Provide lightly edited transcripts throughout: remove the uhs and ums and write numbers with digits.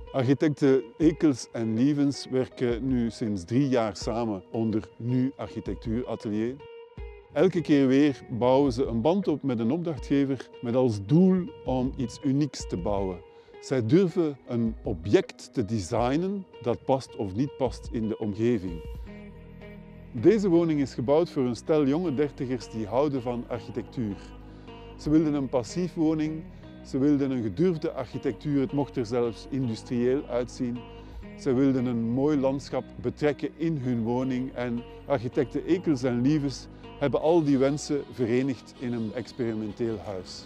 Architecten Ekels en Lievens werken nu sinds 3 jaar samen onder NU Architectuuratelier. Elke keer weer bouwen ze een band op met een opdrachtgever met als doel om iets unieks te bouwen. Zij durven een object te designen dat past of niet past in de omgeving. Deze woning is gebouwd voor een stel jonge dertigers die houden van architectuur. Ze wilden een passiefwoning, ze wilden een gedurfde architectuur, het mocht er zelfs industrieel uitzien. Ze wilden een mooi landschap betrekken in hun woning en architecten Ekels en Lievens hebben al die wensen verenigd in een experimenteel huis.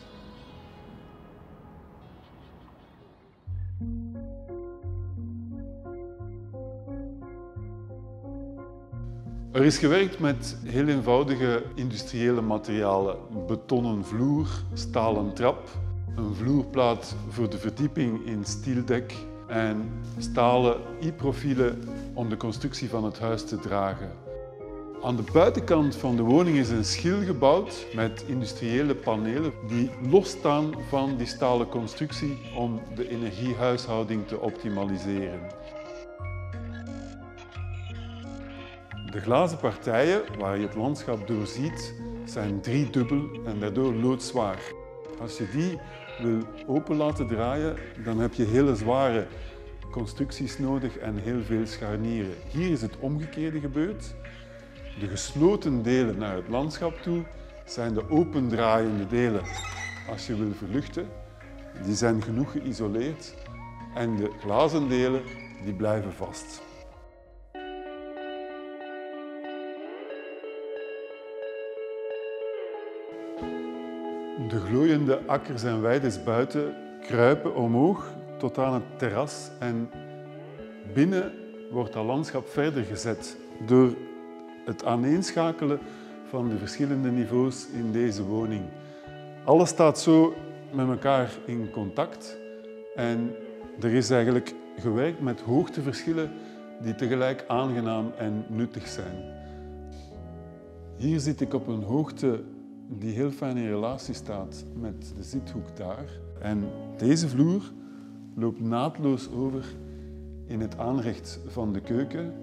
Er is gewerkt met heel eenvoudige industriële materialen. Betonnen vloer, stalen trap, een vloerplaat voor de verdieping in stieldek en stalen i-profielen om de constructie van het huis te dragen. Aan de buitenkant van de woning is een schil gebouwd met industriële panelen die losstaan van die stalen constructie om de energiehuishouding te optimaliseren. De glazen partijen waar je het landschap doorziet zijn driedubbel en daardoor loodzwaar. Als je die wil open laten draaien, dan heb je hele zware constructies nodig en heel veel scharnieren. Hier is het omgekeerde gebeurd. De gesloten delen naar het landschap toe zijn de opendraaiende delen. Als je wil verluchten, die zijn genoeg geïsoleerd en de glazen delen die blijven vast. De glooiende akkers en weides buiten kruipen omhoog tot aan het terras en binnen wordt dat landschap verder gezet door het aaneenschakelen van de verschillende niveaus in deze woning. Alles staat zo met elkaar in contact en er is eigenlijk gewerkt met hoogteverschillen die tegelijk aangenaam en nuttig zijn. Hier zit ik op een hoogte die heel fijn in relatie staat met de zithoek daar. En deze vloer loopt naadloos over in het aanrecht van de keuken.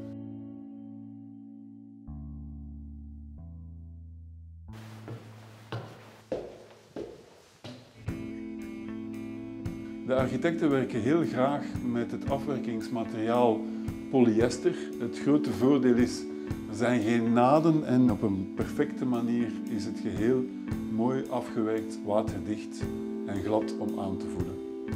De architecten werken heel graag met het afwerkingsmateriaal polyester. Het grote voordeel is, er zijn geen naden en op een perfecte manier is het geheel mooi afgewerkt, waterdicht en glad om aan te voelen.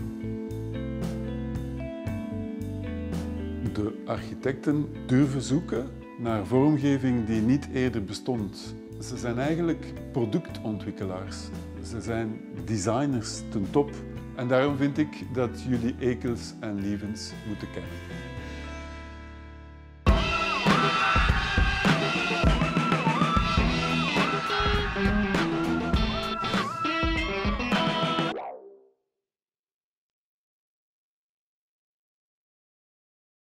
De architecten durven zoeken naar vormgeving die niet eerder bestond. Ze zijn eigenlijk productontwikkelaars. Ze zijn designers ten top. En daarom vind ik dat jullie Ekels en Lievens moeten kennen.